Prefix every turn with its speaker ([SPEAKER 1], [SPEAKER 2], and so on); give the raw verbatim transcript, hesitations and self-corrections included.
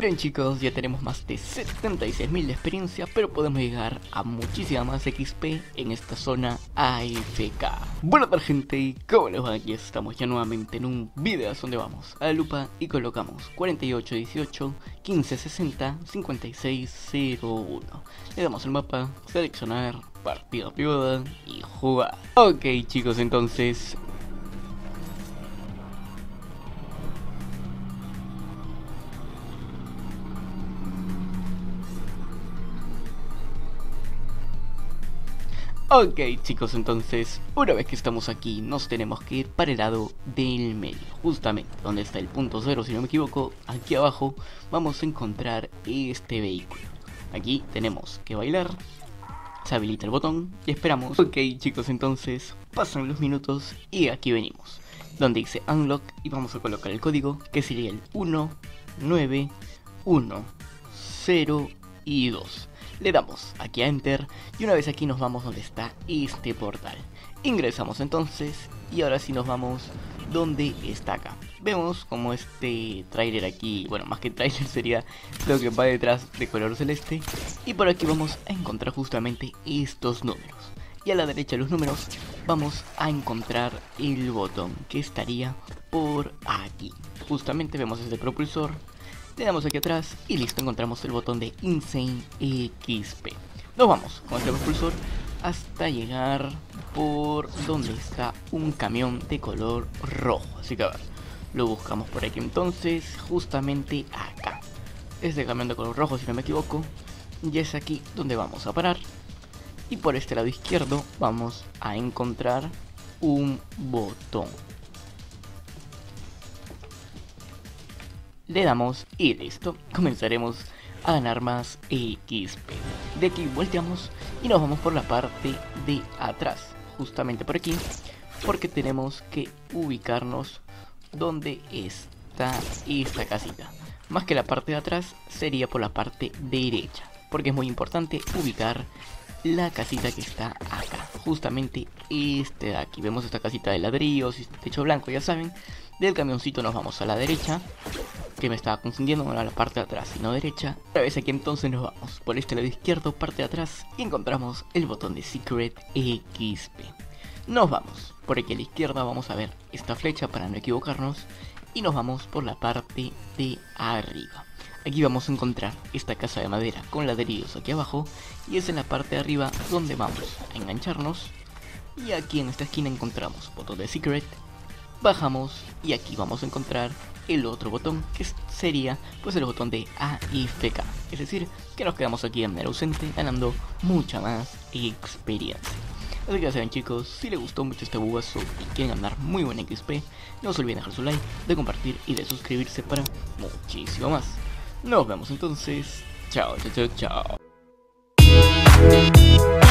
[SPEAKER 1] Bien chicos, ya tenemos más de setenta y seis mil de experiencia, pero podemos llegar a muchísima más X P en esta zona A F K. Buenas tardes gente, ¿cómo les va? Aquí estamos ya nuevamente en un video donde vamos a la lupa y colocamos cuarenta y ocho dieciocho quince sesenta cincuenta y seis cero uno. Le damos el mapa, seleccionar, partida privada y jugar. Ok chicos, entonces... Ok chicos, entonces una vez que estamos aquí nos tenemos que ir para el lado del medio, justamente donde está el punto cero, si no me equivoco. Aquí abajo vamos a encontrar este vehículo. Aquí tenemos que bailar, se habilita el botón y esperamos. Ok chicos, entonces pasan los minutos y aquí venimos donde dice unlock y vamos a colocar el código, que sería el uno nueve uno cero y dos. Le damos aquí a enter y una vez aquí nos vamos donde está este portal. Ingresamos entonces y ahora sí nos vamos donde está acá. Vemos como este tráiler aquí, bueno, más que tráiler sería lo que va detrás de color celeste. Y por aquí vamos a encontrar justamente estos números. Y a la derecha de los números vamos a encontrar el botón que estaría por aquí. Justamente vemos este propulsor. Le damos aquí atrás y listo, encontramos el botón de Insane X P. Nos vamos con este propulsor hasta llegar por donde está un camión de color rojo. Así que a ver, lo buscamos por aquí entonces, justamente acá. Este camión de color rojo, si no me equivoco, y es aquí donde vamos a parar. Y por este lado izquierdo vamos a encontrar un botón. Le damos y listo, comenzaremos a ganar más X P. De aquí volteamos y nos vamos por la parte de atrás, justamente por aquí, porque tenemos que ubicarnos donde está esta casita. Más que la parte de atrás, sería por la parte derecha, porque es muy importante ubicar la casita que está acá, justamente este de aquí. Vemos esta casita de ladrillos y techo blanco, ya saben. Del camioncito nos vamos a la derecha, que me estaba confundiendo, no era la parte de atrás sino derecha. Otra vez aquí entonces nos vamos por este lado izquierdo, parte de atrás, y encontramos el botón de Secret X P. Nos vamos por aquí a la izquierda, vamos a ver esta flecha para no equivocarnos, y nos vamos por la parte de arriba. Aquí vamos a encontrar esta casa de madera con ladrillos aquí abajo, y es en la parte de arriba donde vamos a engancharnos. Y aquí en esta esquina encontramos botón de Secret. Bajamos y aquí vamos a encontrar el otro botón, que sería pues el botón de A F K, es decir, que nos quedamos aquí de manera ausente ganando mucha más experiencia. Así que ya saben chicos, si les gustó mucho este bugazo y quieren ganar muy buen X P, no se olviden de dejar su like, de compartir y de suscribirse para muchísimo más. Nos vemos entonces, chao chao chao chao.